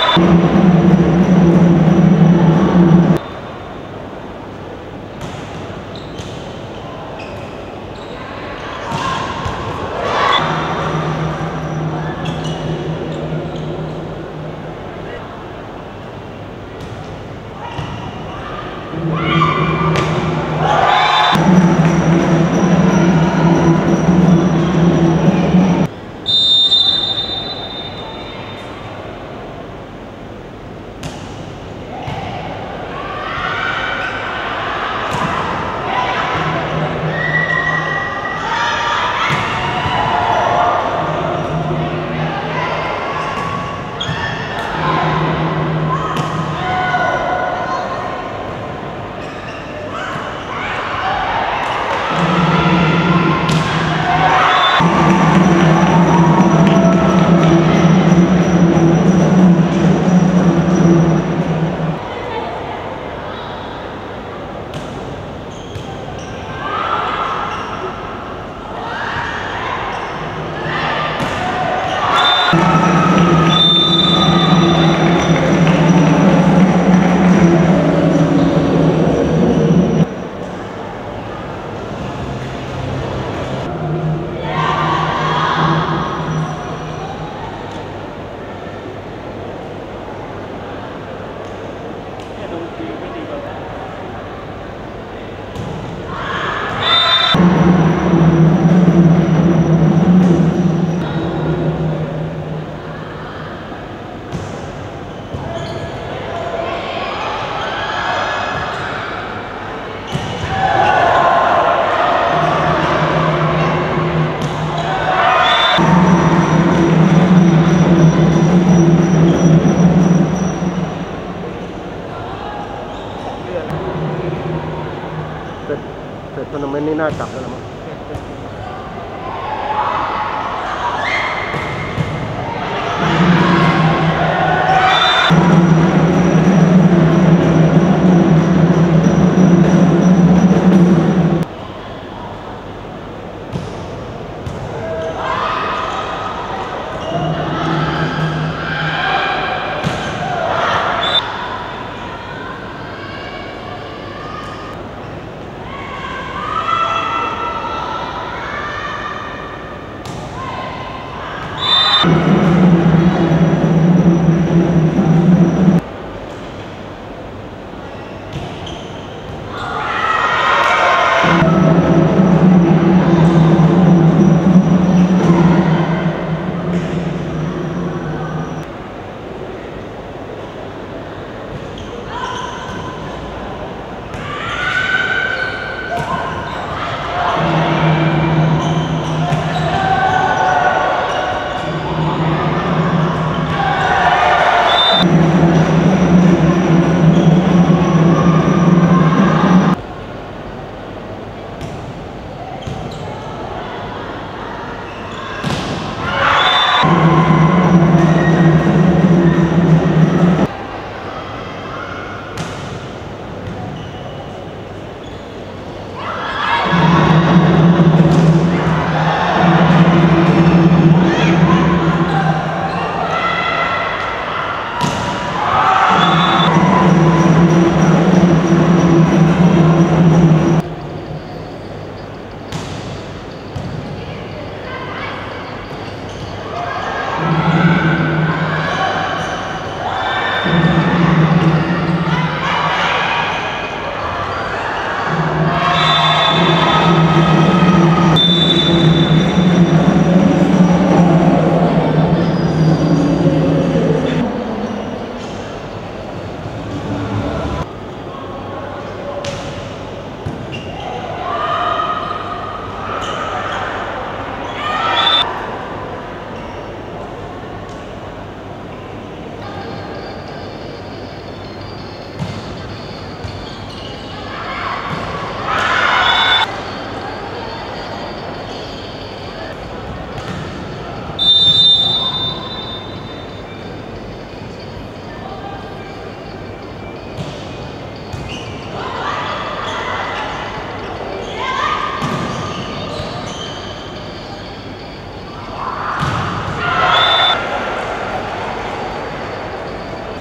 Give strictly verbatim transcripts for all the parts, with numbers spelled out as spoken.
เสร็จทัวร์นาเมนต์นี้น่ากลับแล้วมั้ง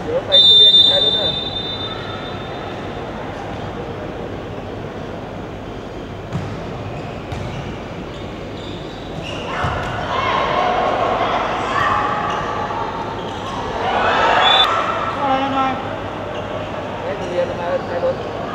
ดี๋ยวไปทุเรียนอยู่ท้ายรถนะให้ทุเรียนมาท้ายรถ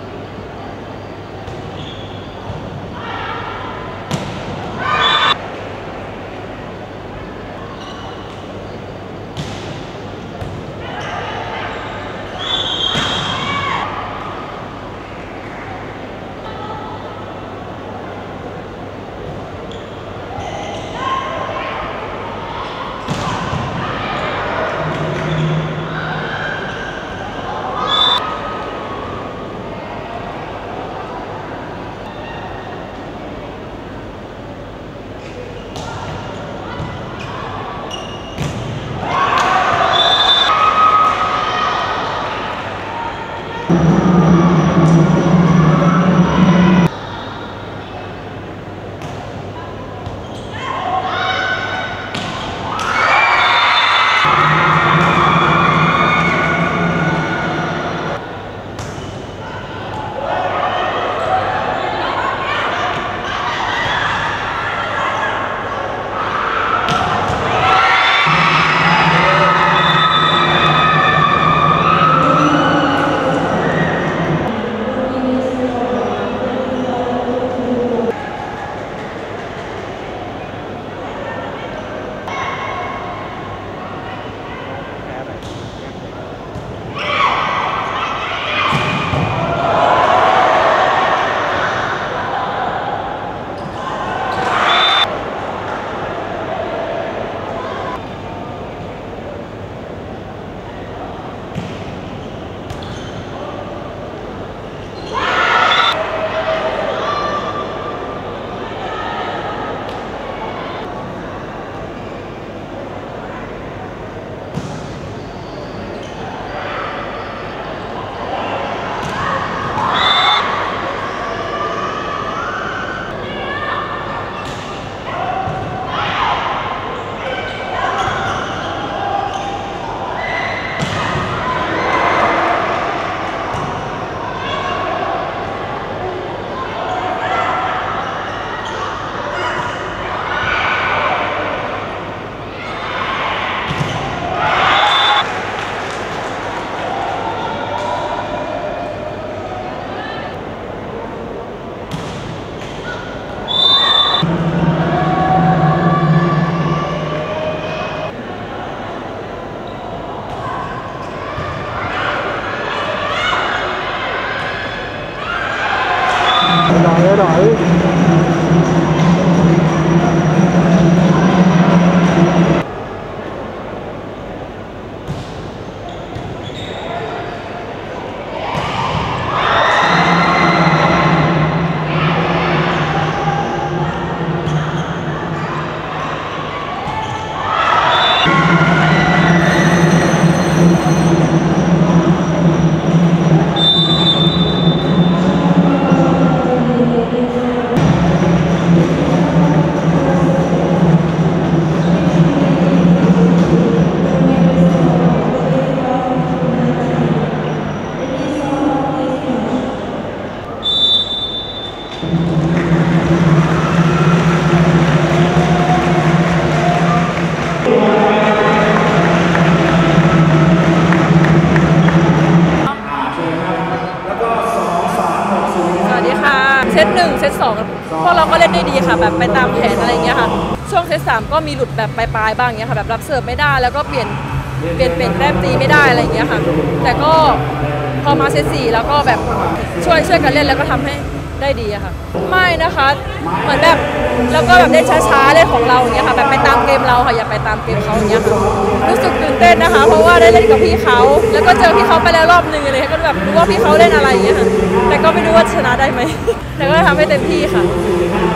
หน่อยหน่อยเซตหนึ่งเซตสองพวกเราก็เล่นได้ดีค่ะแบบไปตามแผนอะไรเงี้ยค่ะช่วงเซตสามก็มีหลุดแบบปลายๆบ้างเงี้ยค่ะแบบรับเสิร์ฟไม่ได้แล้วก็เปลี่ยนเปลี่ยนเป็นแต้มตีไม่ได้อะไรเงี้ยค่ะแต่ก็พอมาเซตสี่แล้วก็แบบช่วยช่วยกันเล่นแล้วก็ทำให้ได้ดีอะค่ะไม่นะคะเหมือนแบบแล้วก็แบบเล่นช้าๆเล่นของเราอย่างเงี้ยค่ะแบบไปตามเกมเราค่ะอย่าไปตามเกมเขาอย่างเงี้ยค่ะรู้สึกตื่นเต้นนะคะเพราะว่าได้เล่นกับพี่เขาแล้วก็เจอพี่เขาไปแล้วรอบนึงเลยก็แบบรู้ว่าพี่เขาเล่นอะไรอย่างเงี้ยค่ะแต่ก็ไม่รู้ว่าชนะได้ไหมแต่ก็ทำให้เต็มที่ค่ะ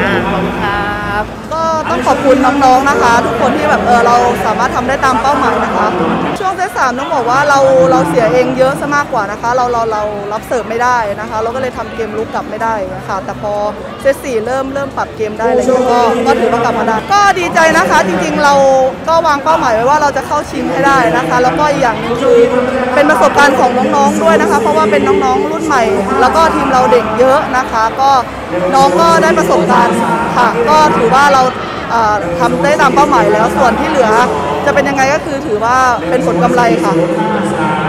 อ่าขอบคุณครับก็ต้องขอบคุณน้องๆนะคะ ทุกคนที่แบบเออเราสามารถทำได้ตามเป้าหมายนะคะ ช่วงเซตสามต้องบอกว่าเราเราเสียเองเยอะซะมากกว่านะคะ เราเราเรารับเสิร์ฟไม่ได้นะคะ เราก็เลยทำเกมลุกกลับไม่ได้ค่ะแต่พอเซตสี่เริ่มเริ่มปรับเกมได้เลยก็ก็ถือว่ากลับมาได้ก็ดีใจนะคะ จริงๆเราก็วางเป้าหมายไว้ว่าเราจะเข้าชิงให้ได้นะคะ แล้วก็อีกอย่างหนึงคือเป็นประสบการณ์ของน้องๆด้วยนะคะ เพราะว่าเป็นน้องๆรุ่นใหม่ แล้วก็ทีมเราเด็กเยอะนะคะ ก็น้องก็ได้ประสบการณ์ค่ะก็ถือว่าเราทำได้ตามเป้าหมายแล้วส่วนที่เหลือจะเป็นยังไงก็คือถือว่าเป็นผลกำไรค่ะ